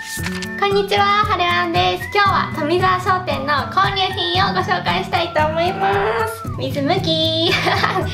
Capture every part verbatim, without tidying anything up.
こんにちは、はるあんです。今日は富沢商店の購入品をご紹介したいと思います。水むき噛まないで。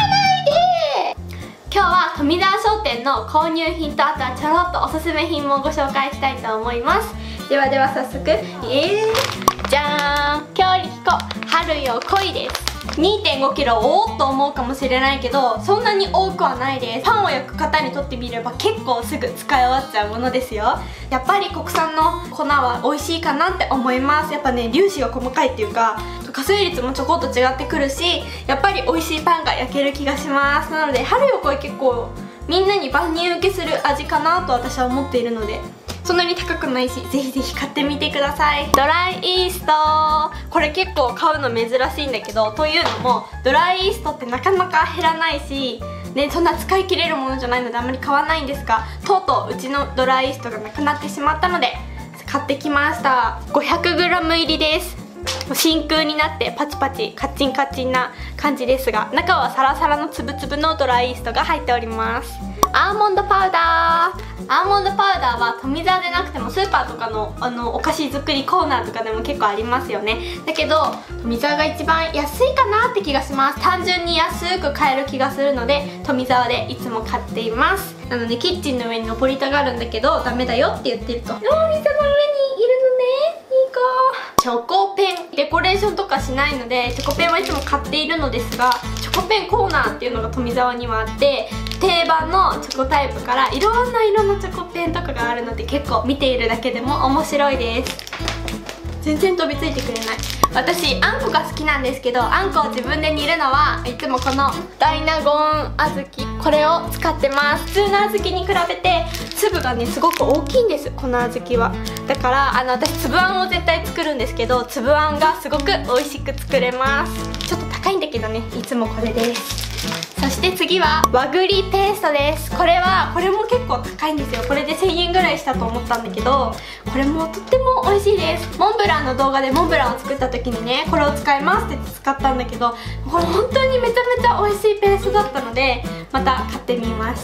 今日は富沢商店の購入品と、あとはちょろっとおすすめ品もご紹介したいと思います。ではでは早速、えー、じゃーん、強力粉春よ恋です。にてんごキロおーっと思うかもしれないけど、そんなに多くはないです。パンを焼く方にとってみれば結構すぐ使い終わっちゃうものですよ。やっぱり国産の粉は美味しいかなって思います。やっぱね、粒子が細かいっていうか、加水率もちょこっと違ってくるし、やっぱり美味しいパンが焼ける気がします。なので春よ恋結構みんなに万人受けする味かなと私は思っているので、そんなに高くないし、ぜひぜひ買ってみてください。ドライイースト、これ結構買うの珍しいんだけど、というのもドライイーストってなかなか減らないし、ね、そんな使い切れるものじゃないのであんまり買わないんですが、とうとううちのドライイーストがなくなってしまったので買ってきました。 ごひゃくグラム 入りです。真空になってパチパチカッチンカッチンな感じですが、中はサラサラのつぶつぶのドライイーストが入っております。アーモンドパウダー、アーモンドパウダーは富沢でなくてもスーパーとかのあのお菓子作りコーナーとかでも結構ありますよね。だけど富沢が一番安いかなって気がします。単純に安く買える気がするので富沢でいつも買っています。なのでキッチンの上に登りたがるんだけどダメだよって言ってると、お店の上にいるのね、いい子。チョコペン、デコレーションとかしないのでチョコペンはいつも買っているのですが、チョコペンコーナーっていうのが富沢にはあって、定番のチョコタイプからいろんな色のチョコペンとかがあるので、結構見ているだけでも面白いです。全然飛びついてくれない。私あんこが好きなんですけど、あんこを自分で煮るのはいつもこのダイナゴン小豆、これを使ってます。普通の小豆に比べて粒がねすごく大きいんです、この小豆は。だからあの私粒あんを絶対作るんですけど、粒あんがすごく美味しく作れます。ちょっと高いんだけどね、いつもこれです。そして次は和栗ペーストです。これはこれも結構高いんですよ。これでせんえんぐらいしたと思ったんだけど、これもとっても美味しいです。モンブランの動画でモンブランを作った時にね、これを使いますって使ったんだけど、これ本当にめちゃめちゃ美味しいペーストだったのでまた買ってみました。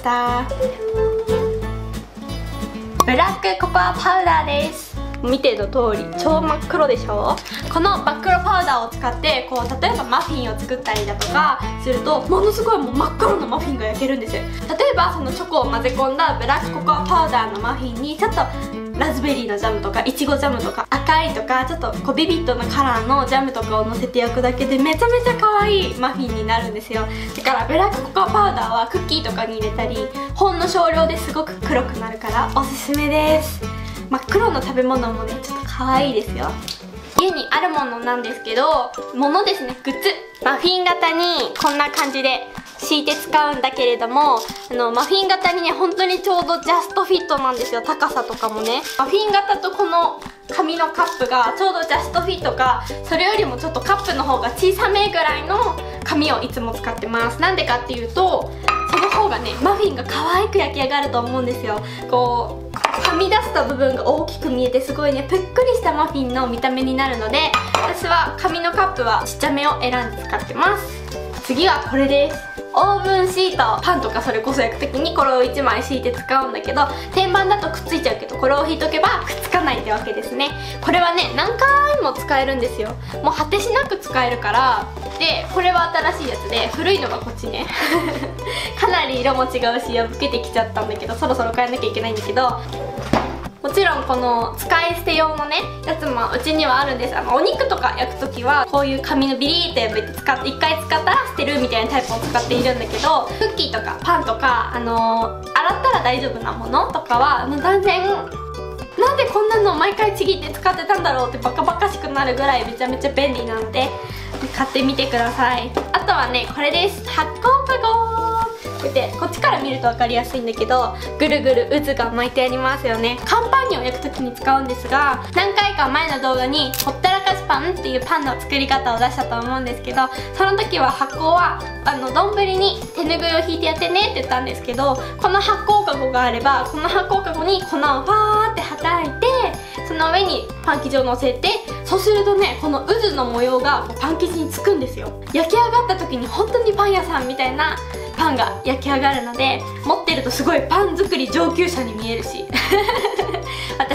ブラックココアパウダーです。見ての通り超真っ黒でしょ。この真っ黒パウダーを使ってこう例えばマフィンを作ったりだとかすると、ものすごいもう真っ黒のマフィンが焼けるんですよ。例えばそのチョコを混ぜ込んだブラックココアパウダーのマフィンにちょっとラズベリーのジャムとかいちごジャムとか赤いとかちょっとこうビビッドなカラーのジャムとかをのせて焼くだけでめちゃめちゃ可愛いマフィンになるんですよ。だからブラックココアパウダーはクッキーとかに入れたり、ほんの少量ですごく黒くなるからおすすめです。真っ黒の食べ物もねちょっと可愛いですよ。家にあるものなんですけど、ものですね、グッズ。マフィン型にこんな感じで敷いて使うんだけれども、あのマフィン型にね本当にちょうどジャストフィットなんですよ。高さとかもね、マフィン型とこの紙のカップがちょうどジャストフィットか、それよりもちょっとカップの方が小さめぐらいの紙をいつも使ってます。なんでかっていうと、その方がねマフィンが可愛く焼き上がると思うんですよ。こうはみ出した部分が大きく見えてすごいねぷっくりしたマフィンの見た目になるので、私は紙のカップはちっちゃめを選んで使ってます。次はこれです。オーブンシート、パンとかそれこそ焼く時にこれをいちまい敷いて使うんだけど、天板だとくっついちゃうけどこれを引いとけばくっつかないってわけですね。これはね何回も使えるんですよ。もう果てしなく使えるから。でこれは新しいやつで、古いのがこっちねかなり色も違うし破けてきちゃったんだけど、そろそろ変えなきゃいけないんだけど、もちろんこの使い捨て用のねやつもうちにはあるんです。あのお肉とか焼くときはこういう紙のビリーって破いて使っていっかい使ったら捨てるみたいなタイプを使っているんだけど、クッキーとかパンとか、あのー、洗ったら大丈夫なものとかはもう断然なんでこんなの毎回ちぎって使ってたんだろうってバカバカしくなるぐらいめちゃめちゃ便利なので買ってみてください。あとはねこれです。発酵かごで、こっちから見ると分かりやすいんだけど、ぐるぐる渦が巻いてありますよね。乾パンにを焼く時に使うんですが、何回か前の動画にほったらかしパンっていうパンの作り方を出したと思うんですけど、その時は発酵はあの丼に手ぬぐいを引いてやってねって言ったんですけど、この発酵かごがあればこの発酵かごに粉をファーってはたいて、その上にパン生地をのせて、そうするとねこの渦の模様がパン生地につくんですよ。焼き上がった時に本当にパン屋さんみたいなパンが焼き上がるので、持ってるとすごいパン作り上級者に見えるし私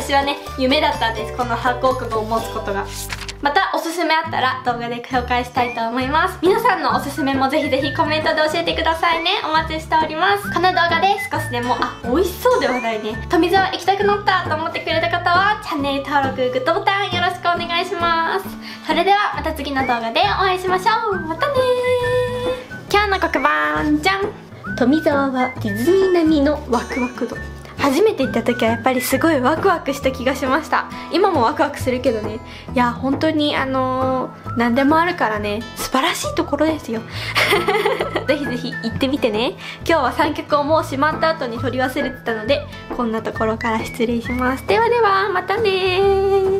私はね夢だったんです、この発行株を持つことが。またおすすめあったら動画で紹介したいと思います。皆さんのおすすめもぜひぜひコメントで教えてくださいね。お待ちしております。この動画で少しでもあ美味しそうではないね富澤行きたくなったと思ってくれた方はチャンネル登録グッドボタンよろしくお願いします。それではまた次の動画でお会いしましょう。またねー。今日の黒板じゃん。富澤はディズニー並みのワクワク度。初めて行った時はやっぱりすごいワクワクした気がしました。今もワクワクするけどね。いや本当にあのー、何でもあるからね素晴らしいところですよ。ぜひぜひ行ってみてね。今日は三脚をもうしまった後に取り忘れてたのでこんなところから失礼します。ではではまたねー。